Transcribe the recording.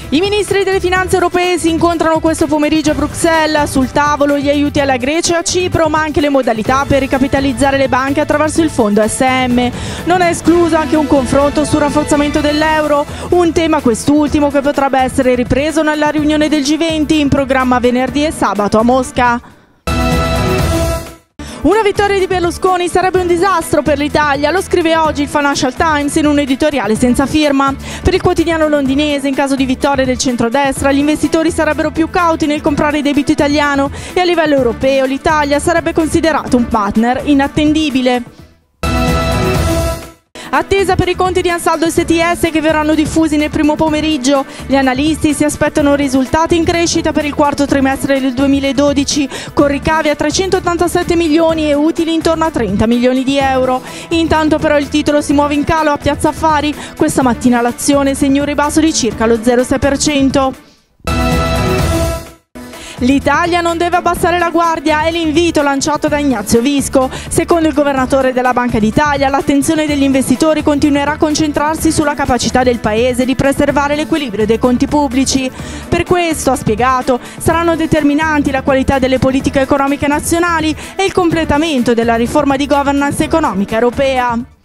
I ministri delle finanze europee si incontrano questo pomeriggio a Bruxelles. Sul tavolo gli aiuti alla Grecia e a Cipro, ma anche le modalità per ricapitalizzare le banche attraverso il fondo SM. Non è escluso anche un confronto sul rafforzamento dell'euro, un tema quest'ultimo che potrebbe essere ripreso nella riunione del G20 in programma venerdì e sabato a Mosca. Una vittoria di Berlusconi sarebbe un disastro per l'Italia, lo scrive oggi il Financial Times in un editoriale senza firma. Per il quotidiano londinese, in caso di vittoria del centrodestra, gli investitori sarebbero più cauti nel comprare debito italiano e a livello europeo l'Italia sarebbe considerato un partner inattendibile. Attesa per i conti di Ansaldo STS che verranno diffusi nel primo pomeriggio. Gli analisti si aspettano risultati in crescita per il quarto trimestre del 2012, con ricavi a 387 milioni e utili intorno a 30 milioni di euro. Intanto però il titolo si muove in calo a Piazza Affari. Questa mattina l'azione segna un ribasso di circa lo 0,6%. L'Italia non deve abbassare la guardia, è l'invito lanciato da Ignazio Visco. Secondo il governatore della Banca d'Italia, l'attenzione degli investitori continuerà a concentrarsi sulla capacità del Paese di preservare l'equilibrio dei conti pubblici. Per questo, ha spiegato, saranno determinanti la qualità delle politiche economiche nazionali e il completamento della riforma di governance economica europea.